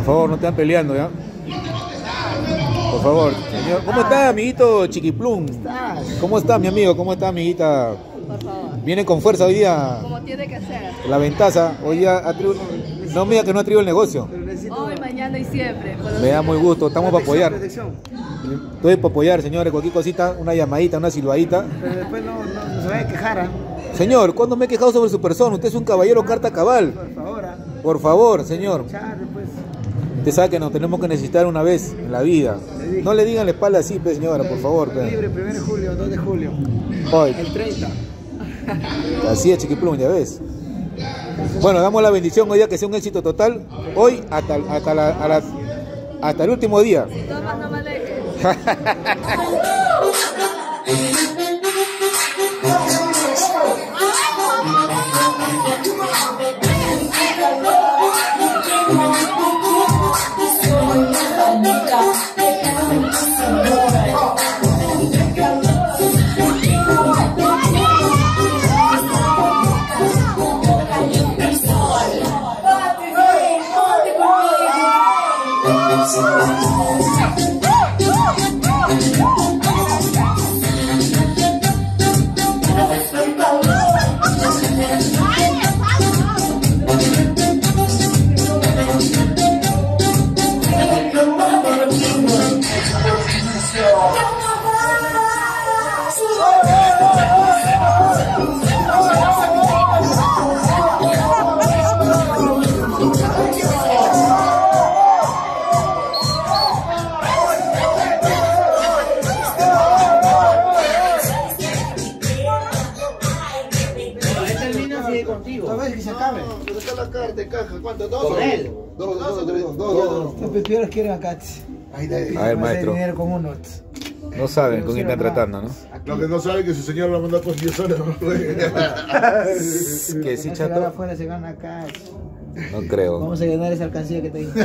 favor, no estén peleando, ¿ya? Por favor, señor. ¿Cómo está, amiguito Chiquiplum? ¿Cómo está, mi amigo? ¿Cómo está, amiguita? Por favor. Viene con fuerza hoy día. Como tiene que ser. La ventaza. Hoy día no me diga que no ha traído el negocio. Hoy, mañana y siempre. Me da muy gusto. Estamos para apoyar. Estoy para apoyar, señores. Cualquier cosita, una llamadita, una silbadita. Pero después no se vaya a quejar, ¿eh? Señor, ¿cuándo me he quejado sobre su persona? Usted es un caballero carta cabal. Por favor, ¿eh? Por favor, señor. Chale, pues. Usted sabe que nos tenemos que necesitar una vez en la vida. No le digan la espalda así, pues, señora, por favor. Pues. Libre, 1 de julio, 2 de julio. Hoy. El 30. Así es, Chiquiplum, ya ves. Bueno, damos la bendición hoy día que sea un éxito total. Hoy hasta el último día. Si tomas, no me dejes. ¿Cuánto? ¿2? Dos. Los pipieros quieren acá. A ver, maestro. Dinero con uno. No saben con quién están tratando, ¿no? Lo que no saben es que su señor lo mandó con 10 horas. Que sí, Se chato. gana afuera, se gana acá. No creo. Vamos a ganar esa alcancía que te digo.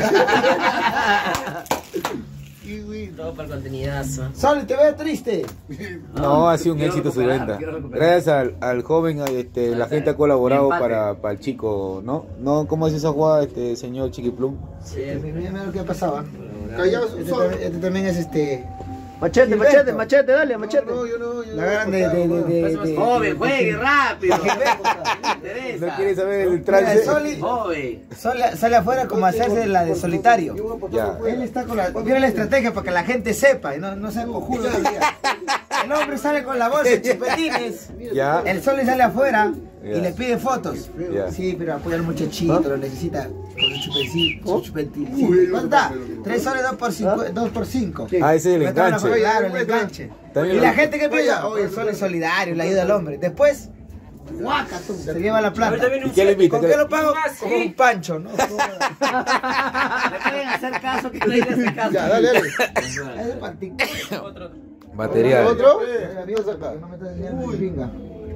Todo para el contenidazo. Sol, te veo triste. No, ha sido un éxito su venta. Gracias al joven, la gente ha colaborado para el chico, ¿no? No, ¿cómo es esa jugada, señor Chiquiplum? Sí, mira lo que pasaba. Callaos, Este también es Machete, Gilberto. machete, dale, machete. No, yo no. La gran de Joven, juegue rápido. No quiere saber el Mira, trance. Joven. sale afuera como a hacerse la de solitario. Ya. Él está con mira la estrategia para que la gente sepa y no sea cojudo. El hombre sale con la bolsa de chupetines. Ya. El sol le sale afuera Ya. y le pide fotos. Ya. Sí, pero apoya al muchachito, lo necesita con su chupetín. ¿Cuánto está? 3 soles 2 por 5. Ah, ese es el enganche. Claro, el enganche. También Y lo- la gente que pide, oye, el sol es solidario, le ayuda al hombre. Después, guaca tú, se lleva la plata. ¿Y qué le invita? ¿Con qué lo pago? Con un pancho, ¿no? Me pueden hacer caso que no hay que hacer caso. Ya, dale. Es de pantic. Material. ¿Otro? No me estás enseñando mi pinga.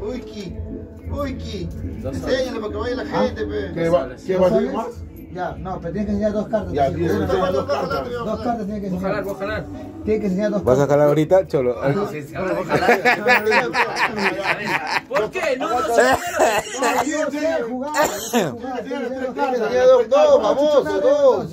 Uy, enséñale para que vaya la gente, pe. ¿Qué va a salir más? Ya, no, pero tienes que enseñar 2 cartas. Ya, Tienes que tienes enseñar dos cartas. 2 cartas tienes que enseñar. Voy a jalar. Tienes que enseñar 2 ¿Vas a cartas. jalar ahorita, Cholo? ¿Por qué? No, Dos, famoso, dos.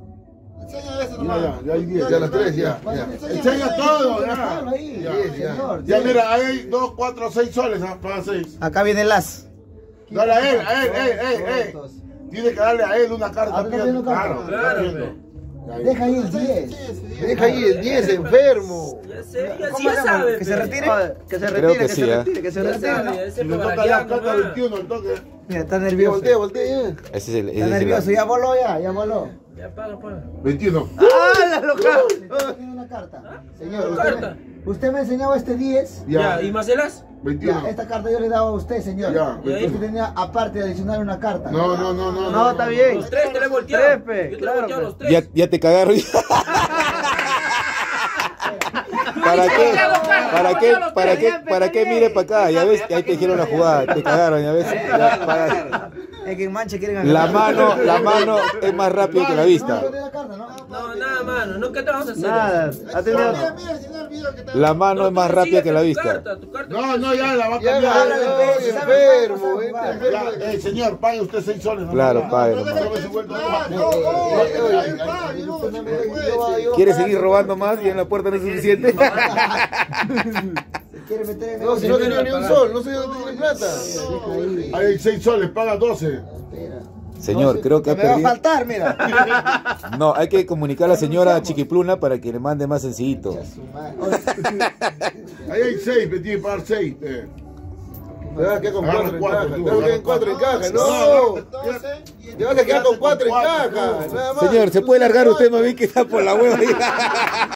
Ya hay 10, ya las 3, ya. Enseña todo, ya. Ya, mira, hay 2, 4, 6 soles, para 6. Acá viene el as. Dale a él. Tiene que darle a él una carta. ¿Está viendo carta? Claro. Deja ahí el 10. Deja ahí el 10, enfermo. ¿Cómo se llama? ¿Que se retire? Que se Creo retire, que que sí, se ¿eh? retire, que se retire. Le toca la carta 21, el toque. Mira, está nervioso. Voltea. Ese es el. Está nervioso, ya voló ya voló. Ya paga, paga. 21. ¡Ah, la loca! Tiene una carta. Señor, usted me enseñaba este 10. Ya, ¿y Marcelas? 21. Ya, esta carta yo le daba a usted, señor. Ya, Usted tenía aparte de adicional una carta. No. No, está bien. Los 3 te lo he volteado. Yo te lo he volteado los 3. Ya te cagaron. ¿Para qué? ¿Para qué mire para acá? Ya ves, ahí te dijeron la jugada, te cagaron, ya ves. Es que en Mancha quieren ganar. La mano es más rápida que la vista. No, nada, mano. No, ¿qué te vamos a hacer? Nada. La mano es más rápida que la vista. No, ya la va a cambiar. Enfermo. Señor, pague usted 6 soles. Claro, pague. ¿Quiere seguir robando más y en la puerta no es suficiente? No, si no tenía ni un sol, no sé dónde tiene plata. Hay 6 soles, paga 12. Señor, creo que ha Me va a perdido. faltar, mira. No, hay que comunicar a la señora Chiquipluna para que le mande más sencillito. Ahí hay 6, me tiene que pagar 6. Te vas a quedar con 4 en caja. Te vas a quedar con 4 en caja. No. Te vas a quedar con 4 en caja. Nada más. Señor, ¿se puede largar usted más bien que está por la hueva?